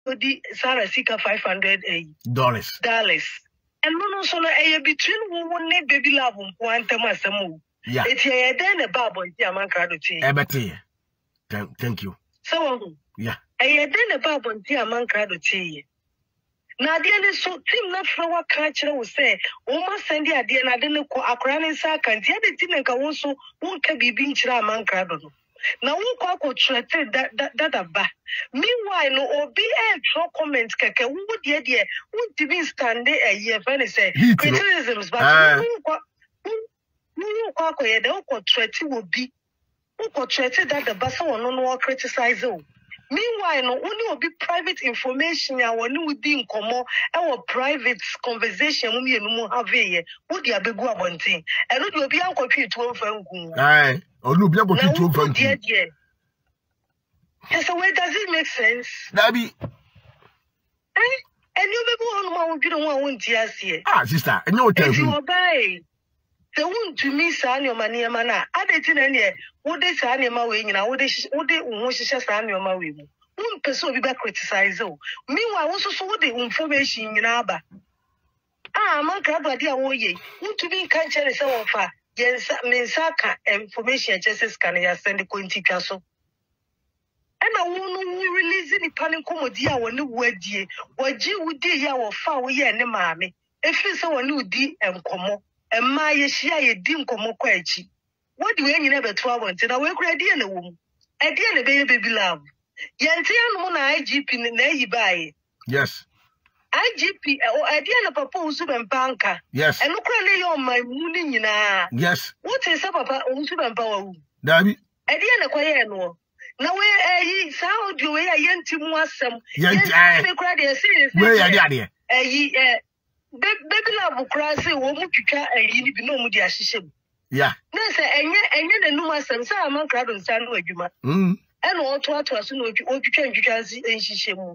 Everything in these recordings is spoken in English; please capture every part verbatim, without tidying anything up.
di Sarah Sika five hundred dollars. Dollars. And no so no eh between wo ne baby love mpo antem asem. Yeah. It's a den a babo nti amanka do ti. Ebete. Thank you. So yeah. A den a babo nti amanka do ti. Na de ne so tim na frawa ka kire wo se wo ma sende ade na de ne ko akora ne sa kan ti ade ti ne ka wo so wo ka bibi nkira amanka do no. Na wo kwa ko trete that that that ba. Meanwhile no obi e throw comment keke wo de de wo dibi stand e ye fa ne say criticisms but wo kwa wo kwa ko ye de wo ko trete wo bi wo ko trete that the ba so no no criticize o. Meanwhile no only obi private information ya woni we be nkomo e wo private conversation mu me no have ye wo de abegu abonten e no de obi ankotwe to fa ngun ai onu obi ankotwe to fa ngun so where does it make sense Dabi eh and you be one ma wo dwere ho won ti ase ah sister enye o tahu you obey the one to me sa ne ma ne ma na adeti na ne wo de sa ne ma we nyina wo de wo de wo hihye sa ne ma we mu won pese obi ba criticize o meanwhile wo so so wo de information nyina aba ah man ka ba dia wo ye won to be kan chere se wo fa yensa mensa ka information just scan ya send ko ntika so ana wo no wo release ni panin komodi a wo ne wo adie wo ji wo di ya wo fa wo ye ne maame efi se wo ne udi enkomo Emma ye shia ye di nkomo kwa echi. What do we nyina beto abonte na we kura die na wo mu. E die na be ye baby love. Ye ntia no na I G P na yi bae. Yes. I G P o e die na papa usu be mpanka. Yes. E no kura le yo my mu ni nyina. Yes. What is papa usu be mpa wa wu. Dabi. E die na kwa ye no. Na we eh sa audio we ye ntimu asem. Ye ntia. Ye kura de serious. We ye de ade. Eh eh baby love kura say wo mu twitwa ayi ni bi no mu di ahihye mu yeah na say enye enye na numa asem say amanka do nsa no adwuma mm e no oto ato aso no otwitwa ntwitwa nsi enhihye mu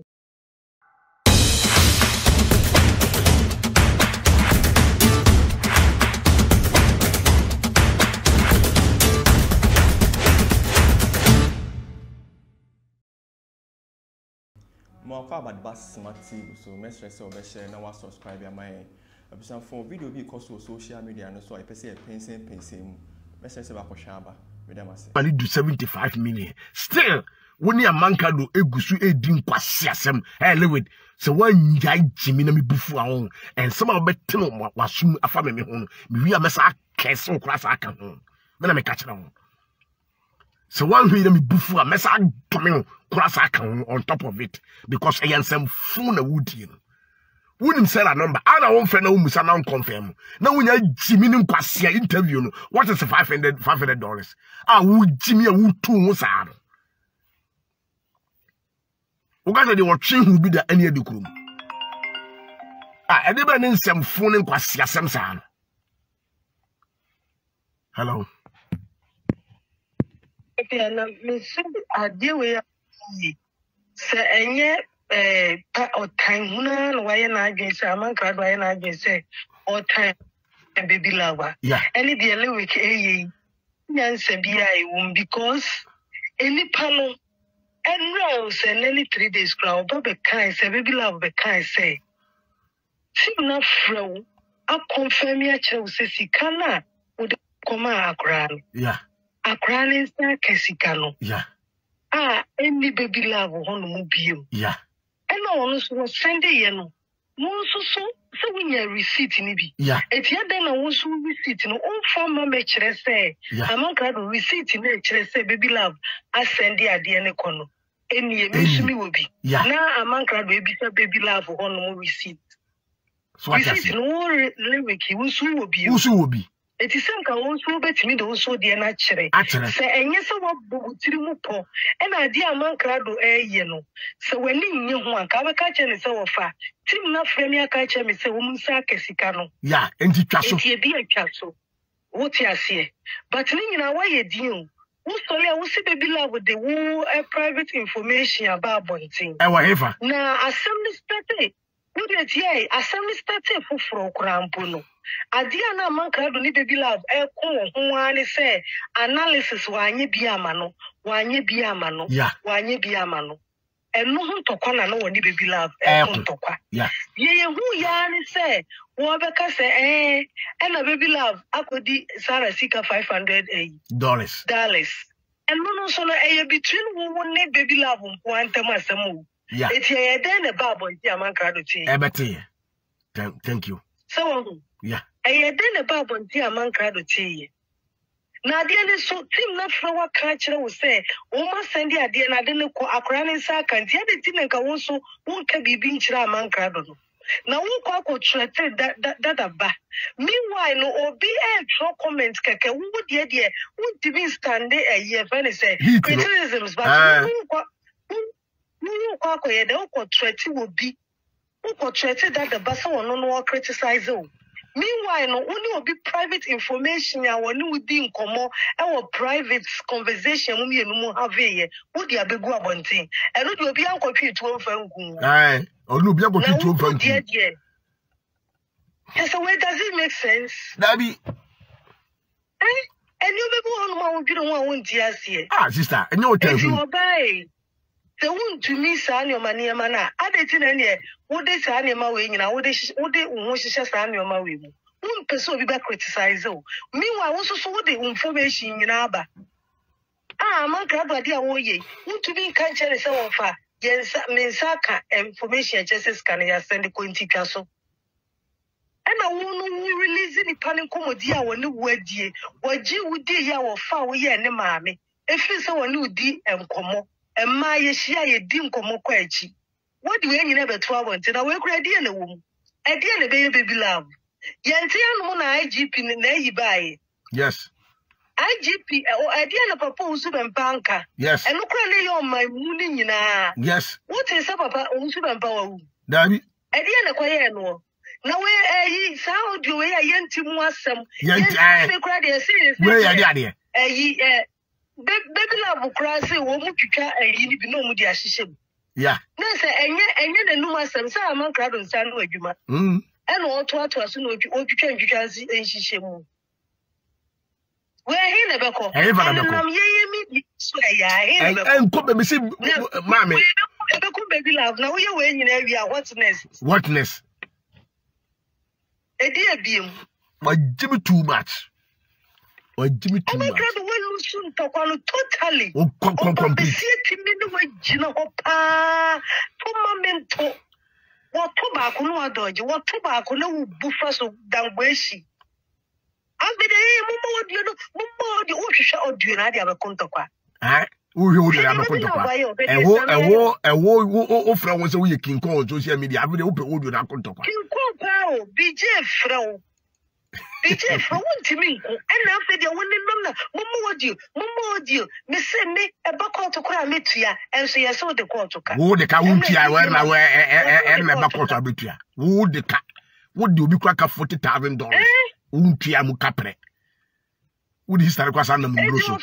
More about Bass Smart T V, so make sure you share and subscribe to my episode for video because of social media and so I per se pensing pensing. Make sure you back share ba. We dem ase. Money do seventy-five million. Still, when you manka do egusu edin kwasi asem. Hey, Lewid. So one guy Jimmy na mi bufu ahon. And some of bet no wasum afa me me ho. Me wi amesa keso class aka ho. Me na me catch na ho. So one who me bufu amesa tomino class aka on top of it because I am some phone a wood you know. Wouldn't sell a number. I don't want to say now confirm. Now when you Jimmy Passia interview, no, what is the five hundred five hundred dollars? Ah, would Jimmy a wood two was hard. Uganda they were trained who be the any of the crew. Ah, and they been in some phone and Passia some sound. Hello. Okay, na me so ade we se enye eh pa otan huna no waye na adwen se amanka do waye na adwen se otan baby lawa yeah any the lewe ke eyi nyansa bia e won because any pano enro se nearly three days crowd be kai se baby lawa be kai say sim na fro a confirm ya che se sika na wo de koma akra yeah akra ni sa kesika no yeah ah any baby love hono mu biom yeah ena wono so send ye no mo so so so winya receipt ni bi yeah etia den na wo so receipt no on form ma me kire say amanka do receipt na kire say baby love a send ade ne kono eni e mesumi wo bi na amanka do ebi say baby love hono mo receipt so receipt no lewe ki wo so wo bi wo so wo bi it is some can also bet me the so dear naturally. Say, and yes, what Butirimupo, and I dear man crado air yeno. So when you one cover catch and so far, Tim not Fremia catch me, say woman sarcasicano. Yeah, and the castle be a castle. What you say? But in our way, a deal. Who sorry, I will see baby love with the woo a private information about Bonting. However, now assembly started. Would it yea, assembly started for fro crampuno. Adia na manka do ni baby love e ko ho ani say analysis wanye bia ma no wanye bia ma no wanye bia ma no and no one to corner no one baby love Eh, to qua. yeah. Ye who yarn say, Wabaka say, eh, and a baby love, I could di Sarah Sika five hundred dollars. dollars. And no no so a between woman ne baby love one tamasamu. Yeah. It's a then a babo in Yamanka tea. Ebete. Thank you. So, yeah. A then a babo in Yamanka tea. Now, dear, so Tim not from what culture will say, Oma send the idea and I didn't call a cranny sack and the other thing and also won't be being chiraman cradle. Now, who call treated that that that ba. Meanwhile, no, or be a show comments, Kaka, who would the idea, won't be standing a year, when say criticisms, but who call the treaty will be who portrayed that the bus or no criticize. Meanwhile, no only will be private information. I want to be in common. Our private conversation. We no have here. What the abe go about thing? And what will be our computer to open? Aye, or no be able to open. Yes, so where does it make sense? Daddy. Eh? And you be one man who don't want to see. Ah, sister, and you tell you me. obey. The one to me, son, your money, mana. I didn't any. What they say, I'm away. You know, what they what they want to say, I'm your marry. One person be back criticize. Meanwhile, also so the information in Abba. Ah, man, grab a dear way. Want to be in culture and so far. Yes, Mensaka information just can I send the Quinty Castle. And I won't release any panic commodia when the word ye. What you would dear your foul ye and the mammy. If you saw a new D and commo. And my share dim como quachi. What do you never trouble until I work ready in the womb? A dear baby love. Yantian Mona I G P in the buy. Yes. I G P or I dear propose and banker. Yes. And look on my mooning in a. Yes. What is up about Unsuban Power? Daddy. A dear quiet no. Now where ye sound you way a yentim was some. Yes, I cried a serious. Where are you? A ye. Baby love will cry, say, won't you can't be no more dear shim. Yeah. No, sir, and yet, and yet, the numerous some among crowd on San Weguma. Hm. And all to us, as soon as you can, you can see, and she shim. Where he never call. And come and see, Mammy. Baby love, now you're weighing in area. What's next? What next? A dear beam. But Jimmy too much. Or Jimmy too much. Soon talk on totally. Oh, come, come, come, please. Gina Hopa, Tomamento. What tobacco no dodge, what tobacco no buffers of Dangweshi. I'll be the you know, more the Ocean or do you not have a contaqua? Ah, who would have a contaqua? And what a war, a war, who from was a week King Kong social media. I would open all your contaqua. King Kong, B J Fro. B J Fro to me, and after the one in Momo, you, Momo, you, Miss me, a buckle to cry me to ya, and so I saw the quarter. Would the county I wear my way and my buckle to be here? Would the cat? Would you be crack a forty thousand dollars? Untiamu capre. Would he start across under Muruso?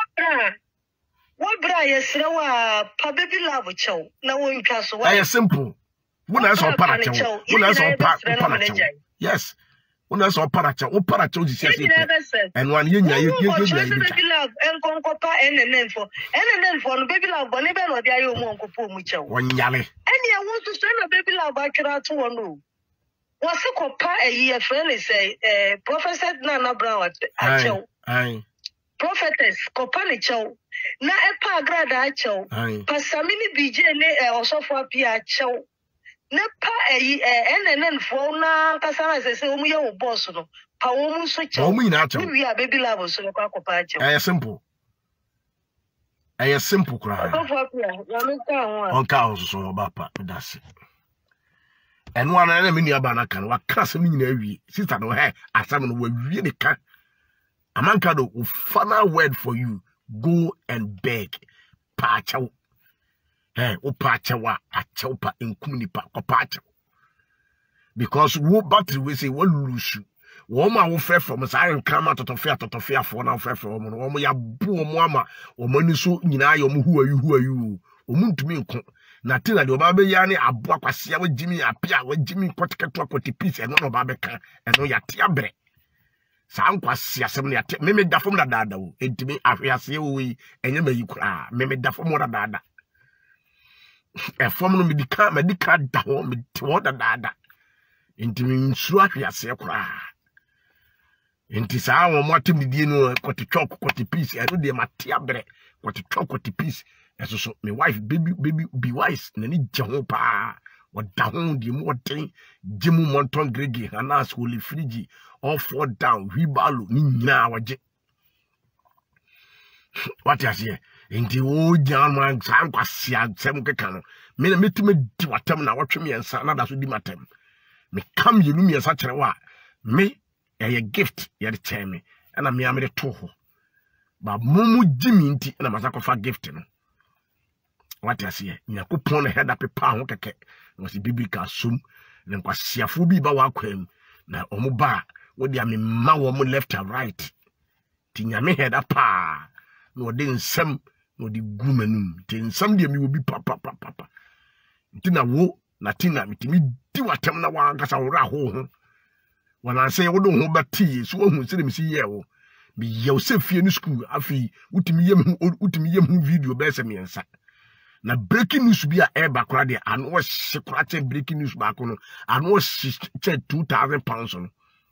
What bra, yes, no, Pababy love chow. Now in castle. I is simple. When I saw Paracho, when I saw Paracho. Yes. When I saw Paracho, oh Paracho is and one year you love and concopa and an info and an info on baby love, but never know the Ayo Monco Pomucho. One yale. And I want to send a baby love back out to one room. Was a copa a year friendly say, eh, Professor Nana Brown at Chow. Aye. Prophetess Copani Chow. Na epa grada Chow. Passamini B J ne also for Pia Chow. Nepa eh and then for na Casana says, oh, we are boss. No, Pawomu switch. Oh, we not. We are baby lovers. So, Copacho. I simple. I a simple cry. On cows so about that's it. And one enemy near Banakan, what castle in every sister no hair, as someone will really can. A man can do final word for you. Go and beg. Pacho. Eh, o pachawa, a chopa in Kunipa, or pacho. Because wo battery we say, one lose. Woman will fair from us. I am come out of fair to fair for now, fair for woman. Woman, ya boo, mama, or money so in I am who are you, who are you? O moon to me. Natina the Obabe Yani Abuasia with Jimmy appear with Jimmy Kotka twenty piece and no Babeka and no Yatiabre. Sound was Siasam, Meme Dafum da Dada, and to me, I see we and you may you cry, Meme Dafum or Dada. e form no medical medical da ho me te ho da da da enti me nsuru ahwiase kora enti saa wo motem didie no kwoti chok kwoti piece e no de mate abre kwoti chok kwoti piece eso so me wife baby baby be wise na ni je ho pa wada ho di mo ten jimu monton gregi anas holy frigi all fall down wibalo ni nyina waje what you say enti o jan man san kwasia sem keka no me na metime di watam na watwe me ensa na da so di matem me kam yenu me ensa kere wa me a gift ye de tell me na me amere to ho ba mumu jimi nti na masakofa gift no what you say nyakopon na head up pa ho keke no si biblical sum na nkwasiafo bi ba wa kwam na omo ba wo dia me ma wo mo left and right ti nyame head up pa no de nsam no de gumanum ti nsam de mi wo bi papa papa papa nti na wo na tina mitimi di watam na wa ngasa wo ra ho ho wana say wo do ho ba ti so wo hu se mi si ye wo bi ye wo se fie ni school afi utimi yem utimi yem hu video be se mi ensa na breaking news bi a e ba kora de anu wo se kora che breaking news ba ko no anu wo che two thousand pounds no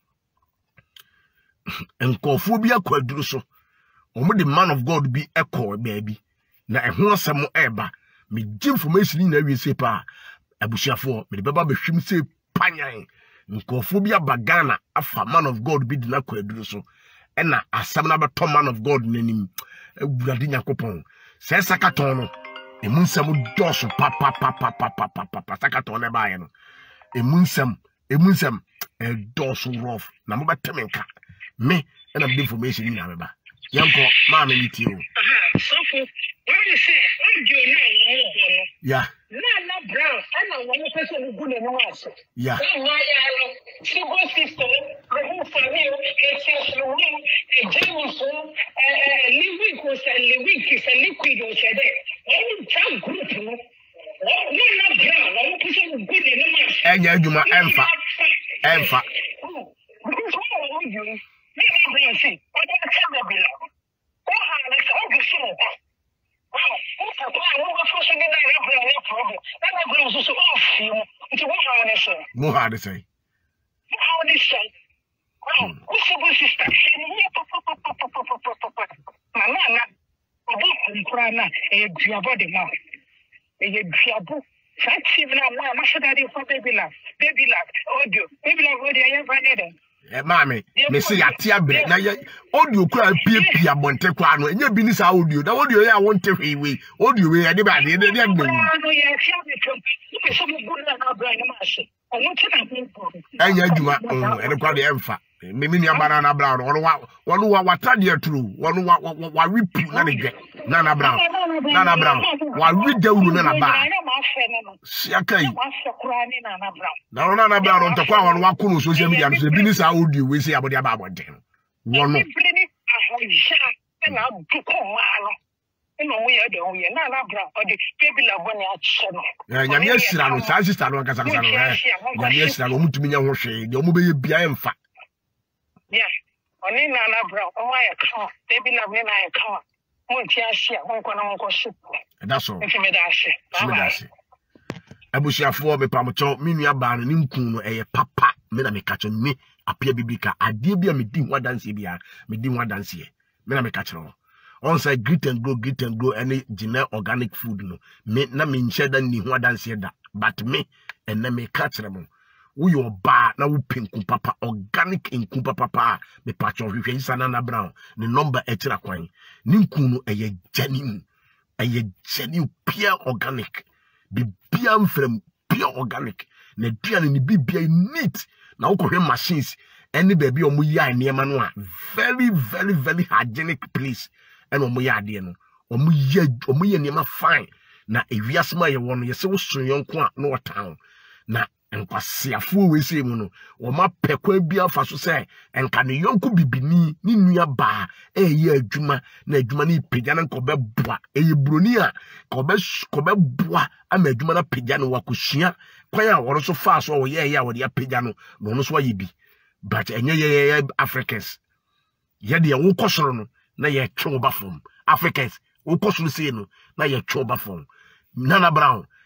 enkofo bi akwaduru so omo the man of God be echo baby na ehun asem eba me give information na wi se pa abusuafo me beba behwim se panyan nkofo bi abagana afa man of God bi dina kwaduru so ena asem na beto man of God nanim ewurade nyakopon se sakaton no emunsem doso pa pa pa pa pa pa pa pa sakaton na ba ye no emunsem emunsem e doso rough na mo betemenka me ena the information ni ameba yanko ma me niti o so for what you say on do na yeah na na brown ana won person go le no aso yeah na ya lo sugar system ko family e se so ni e jeni so eh living ko se living ki se liquid o se de any time group no na na brown won person go le no aso enya adwuma emfa emfa me na brown see o de ka me bi la o ha na so go so Mo ha de say. How this say? Oh, what's the sister? Mama, na. Obo kunkura na e duabo de ma. E duabo. Fatima na ma ma shoda de for baby laugh. Baby laugh. Audio. Baby laugh audio ya find them. Eh mami, me say atia bre na ye audio kura pie pie abonte kwa no enye bi ni sa audio da audio ya wonte hwe we audio we ya de ba de de de no ya fia me to you so mo go na na bra na ma she o mo ti na ko enye adwuma e de kwa de emfa me me nua bana na bra no wa wonu wa watade aturu wonu wa wa ripu na de gwe na na bra na na bra wa ridawuru na na ba siakai na na na bra no ntakwa wonu wa kunu social media no se bi ni sa audio we say abode aba abode wonu na duko ma no we ya de o ye na na bra o de baby la bone a che no eh nyame asira no sa sister no kasa kasa no eh nyame asira no mutumi nya ho hwe de o mo be ye bia emfa yeah oni na na bra o wa ya ka baby la bone na ya ka mo ti ahia won ko na won ko ship that's all nti me da ahia me da ahia abusiafo be pamocho mi nua ba no ni nkun no eye papa me na me kacho me apia biblika ade bia me di ho danse bia me di ho danse me na me kacho on say grit and grow grit and grow any gene organic food no me na me nche da ni ho danse da but me and na me kacho mo wo yo ba na wo pinku papa organic inku papa me pacho hwehwe isana na brown the number etira kwan ni nkun no eye janim eye janim pure organic bibia mfrem pure organic na duane ni bibia neat na wo kohwe machines any baby omo yi anema no a very very very hygienic place and omo yi ade no omo yi omo yi anema fine na ewiasema ye wono ye se wo sonyanko a no town na enkwasiafo we se mu no wo ma pekwa bia fa so se enka ne yonko bibini ni nua ba eye adwuma na adwuma ni pegya na nko beboa eye broni a ko be ko beboa ama adwuma na pegya no wakosua kwan a woro so fa so wo ye ye a wo de pegya no no no so ayebi but enye ye Africans ye de wo kosoro no na ye twe wo ba fom Africans wo kosoro se no na ye twe wo ba fom Nana Brown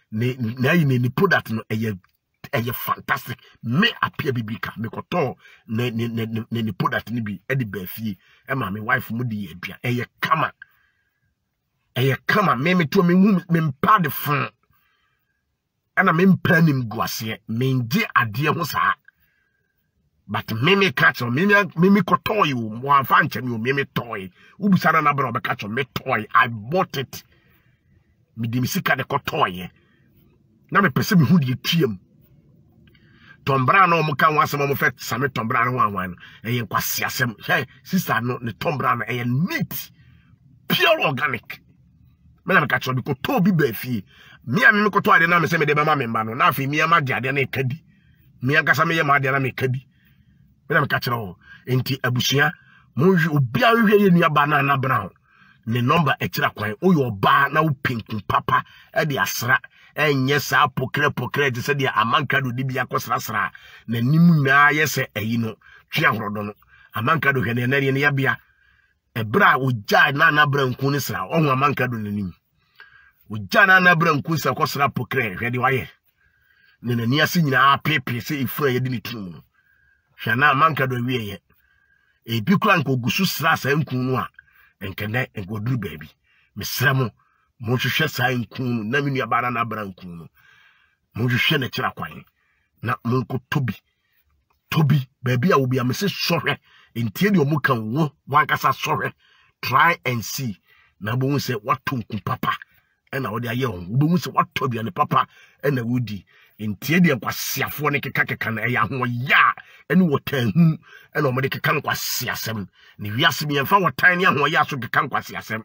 ne na yi ne product no eye eye fantastic me appear biblika me koto ne ne ne ne product ni bi e de ba fie e ma me wife mu di adua eye kama eye kama me me to me hu me mpa de fon ana me mpa nim guase me nge ade ho saa but me me catch me me me koto you mo afa nche me me me toy ubusana na bra obeka me toy I bought it me di misika de koto ye na me pese me hu di tuam tombra na omo kan wasem omo fet same tombra na wanwan e yen kwase asem hey sister no ne tombra na e neat pure organic me na me catch bi koto bi ba fie me a me koto ade na me se me de mama me mba no na afi me ma de ade na ekadi me ankasa me ye ma ade na me kadi me na me catch no enti abusua mo obi a hwe ye nua ba na na brown ne number e kira kwan o yo ba na wo pinku papa e de asra enye sa pokre pokre de se de amanka do dibia kosrasra na nimu na yese eyi no twa horodo no amanka do hwe ne na ne yabia e bra wo ja na na bra nku ne sra ohun amanka do nanim wo ja na na bra nku sa kosra pokre hwe de waye ne na ni ase nyina pepe se ifura ye de ni tunu hwe na amanka do wie ye e bi kran ko gusu sra sa nku no a enkene engoduru baby mesra mo mo hwehwe sa nku na me nua bara na bra nku no mo hwehwe na kira kwan na mo ko tobi tobi baby a wo bia me se sohwe entie de omo kan wo wankasa sohwe try and see na bo se watonku papa ena wo de aye ho bo se watobi ne papa ena wodi entie de kwasiafo ne keka keka na ya ho ya ene wotanhu ena omo de keka kwasiasem ne wiase bi emfa wotan ne ho ya so keka kwasiasem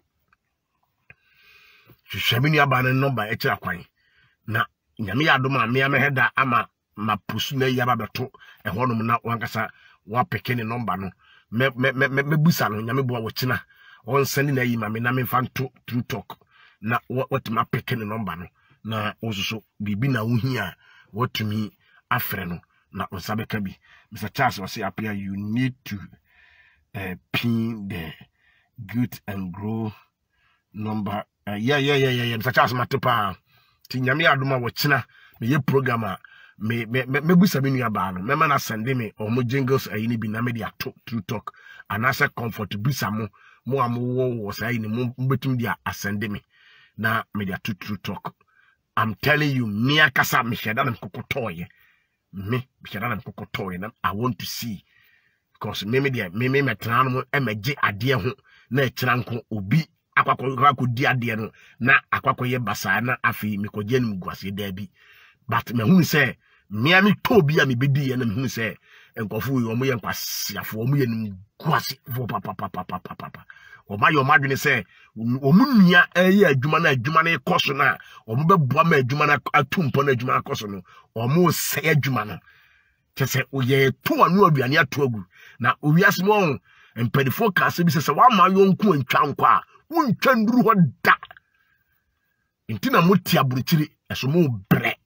hwehwemi aba ne number e kira kwan na nyame ya doma me ya meheda ama mapusu na ya babeto e honum na wankasa wa peke ne number no me me me busa no nyame bo wo kina on send na yi ma me na me fanto true talk na what ma peke ne number no na osuso bibi na wuhia watumi afre no na osabeka bi Mister Charles was say appear you need to uh, pin the good and grow number uh, yeah yeah yeah yeah Mister Charles matopa ti nyame adoma wo kina me ye programmer me me me busa me nua ba no me ma na send me o mo jingles ayi ni bi na me dia true talk anasa comfort busa mo mo am wo wo sai ni mo betum dia asende me na me dia true talk. I'm telling you, me akasa me sheda na kokotoye. Me sheda na kokotoye na I want to see because me me dia me me metra no e meje ade ho na e kira nko obi akwakọ di ade no na akwakọ ye basa na afi me koje no guase da bi but me hu se me ami to bi a me bedi ye na me hu se enkofu yo mo ye nkwasiafo o mo ye no guase vo papa papa papa papa o ma yo madwene se o mu nua eye adwuma na adwuma na ekoso na o mo beboa ma adwuma na atumpo na adwuma akoso no o mo se adwuma no kese o ye to anu aduane ato agu na owiase mo empedifo ka se bi se wa ma yo nku antwa nkwa wontwa nduru ho da intina muti aburuchiri eso mo bre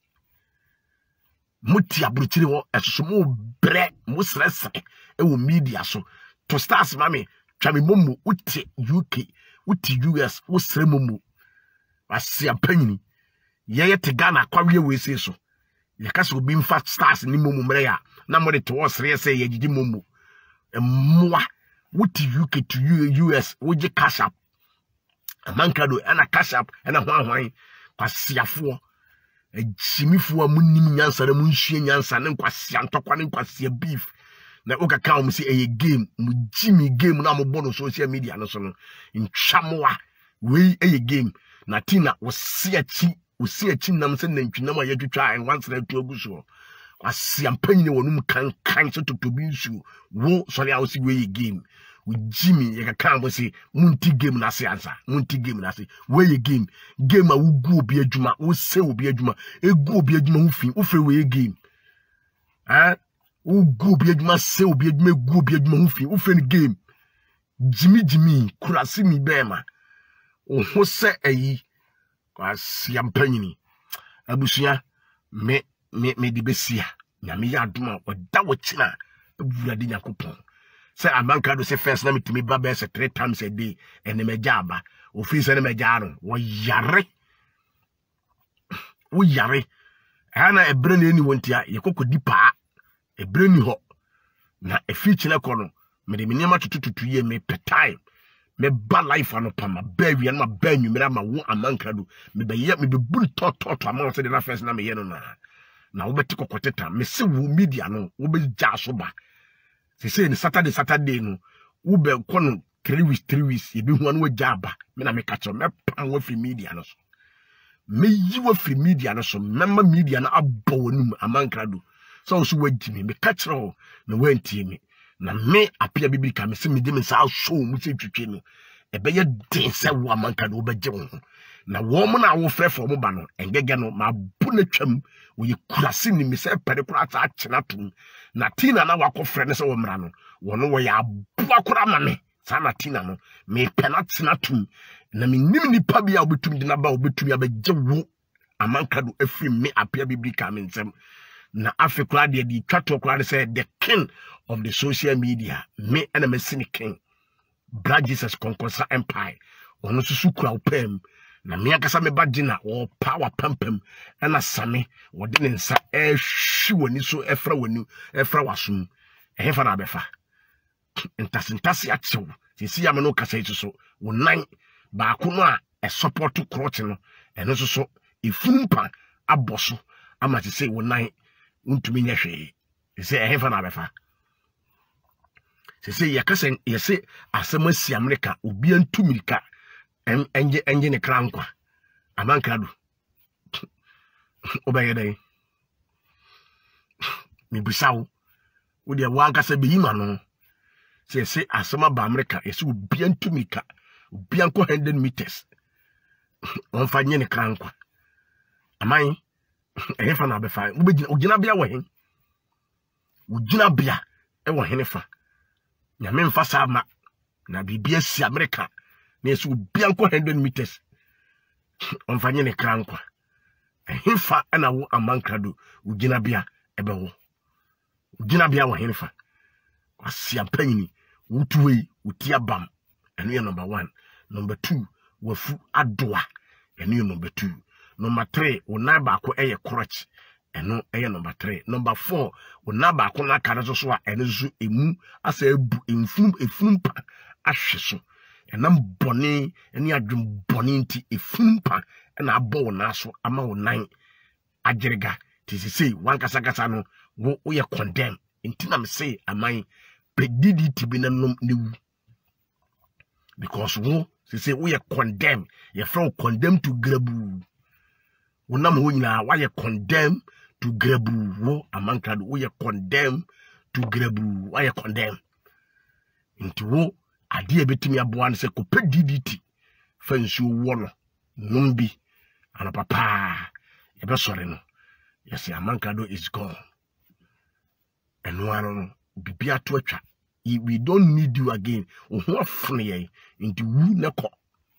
muti aburuchiri wo eso mo bre mo sresre e wo media so to stars mami twame momo uti U K uti U S wo sre momo asia panyini ye te Ghana kwawe we se so ye ka so bi mfa stars ni momo mre ya na mo de to wo sre se ye gigi momo emwa uti U K to U S wo je cash up amankado ana cash up ana hwan hwan kwasiafo ejimifo amunim nyansa na munhie nyansa ne kwasia ntokwa ne kwasia beef na oka ka o si eye game mu jimi game na mo bono social media no so no ntwamoa we eye game na tina wo sia chi wo sia chi nam se na ntwinam a yetwitwa en once na tu aguso kwasia mpanyine wonum kan kan so totobi nsu wo sori a wo si we game Jimmy ye ka mo si munti game na se ansa munti game na se we game game a wo gu obi adwuma wo se obi adwuma egu obi adwuma wo fi wo fe we game ah wo gu obi adwuma se obi adwuma egu obi adwuma wo fi wo fe ni game Jimmy Jimmy kurasi mi bema o ho se ayi kwasi ampanyini abusua me me me di besia nyame ya adoma oda wo kina abura de yakopon say amanka do say first na me timi ba be say three times a day and me jaba office na me jaro wo yare wo yare ana ebre na eni wontia ye kokodi pa ebre ni ho na efi chile kono me de menema tutututu ye me pe time me ba life ano pa ma ba wi na ba nwumira ma wo amankrado me be ye me be bun to to to amount de na first na me ye no na na wo beti kokoteta me se wo media no wo be ja so ba se se ni Saturday Saturday no wo be kono three weeks three weeks ye be hu an wo ja ba me na me ka cho me pan wo free media no so me yi wo free media no so memma media na abɔ wonum amankrado so so wagimi me ka kire na wantie me na me apia bibi ka me se me de me sa show mu se twetwe no e be ye den se wo amankrado wo begye wo na wo mo na wo frefo mo ba no engege no ma bu na twam wo ye kurase ni me se pere kura ta akena tum na tina na wakofre ne se wo mra no wo no wo ya abu akura ma me sa na tina no me penatena tum na me nim ni pa bia obetum de na ba obetum ya begye wo amankrado afiri me apia bibi ka me nsem na Africa de di twato kwa say the king of the social media me and me sin king Brad Jesus Konkosa empire ono susu kura opem na me akasa me bagina o power pampam na same wo de ne nsa e hwi woni so efra woni efra wasum e hefa na befa ntasi achew sisi ya me no kasa itu so wo nan ba ko no a e support crotch no eno so so ifumpa aboso ama ti say wo nan untumi nya hwe se e hefa na befa se se yakase yese asema si America obi antumirika enje enje ne krankwa amankrado obayedai mi bisawo wo de wankasa be yima no se se asema ba America yese obi antumirika obi anko one hundred meters on fa nye ne krankwa aman e fa na be fa wo begina ogina bia wo hen ogina bia e wo hen fa nyame mfa sama na bibia si America na yesu bia nko one hundred meters on fa nye ne krankwa e fa na wo amankrado ogina bia e be wo ogina bia wo hen fa kwasi ampanyini wutuwe utia bam eno ye number one. Number two wafu adoa eno ye number two. Number three, una ba ko eye crutch eno eye number three. Number four, una ba ko na kare so so a eno so emu asa ebu enfum efumpa ahwe so enam bone eni adwum bone nti efumpa na abo na so ama wonan agerega tisisi wankasa kasa no wo ye condemn nti na me say aman pedidi tibina nom newu because wo say wo ye condemn ye from condemn to grabu wonam ho nyina wa ye condemn to grabu wo amankrado wo ye condemn to grabu wa ye condemn nti wo ade ebetimi aboa ne se ko pedidi fansu wo no nombi ana papa ye be sore no yes amankrado is gone eno ano bibia to atwa we don't need you again oho afune ye nti wu ne ko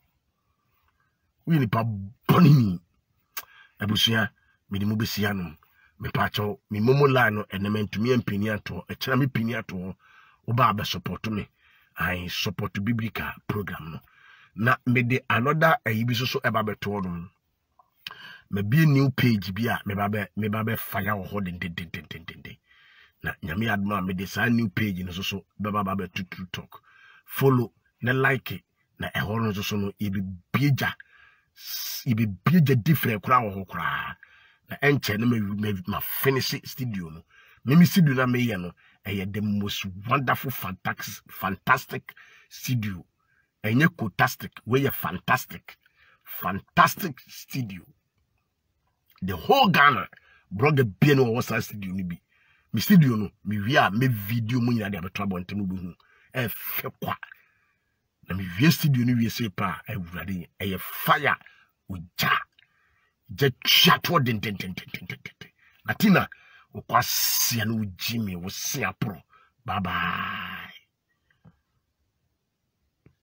we ni pa boni abusia me di mo besia no me pa cho me momo line no enementumi ampini ato e kira me pini ato wo ba be support me I support biblical program no na me de another ayibi so so e ba beto no me bi new page bi a me ba be me ba be fire wo ho den den den den den na nyame adma me de sa new page no so so be ba ba to talk follow na like na e ho no so so no e bi bieja e bi bieja different kura wo kura na enche na me ma finish studio no me studio na me ye no e the most wonderful fantastic fantastic studio enye fantastic we ye fantastic fantastic studio the whole Ghana blogger bien no was studio ni bi mi studio no mi wia me video mu nyina de abeto abontem bu hu e fe kwa na mi wia studio ni wie se pa e wurade e fire uja je chato den den den den den latina o kwasia no ujimi wo sia pro bye bye.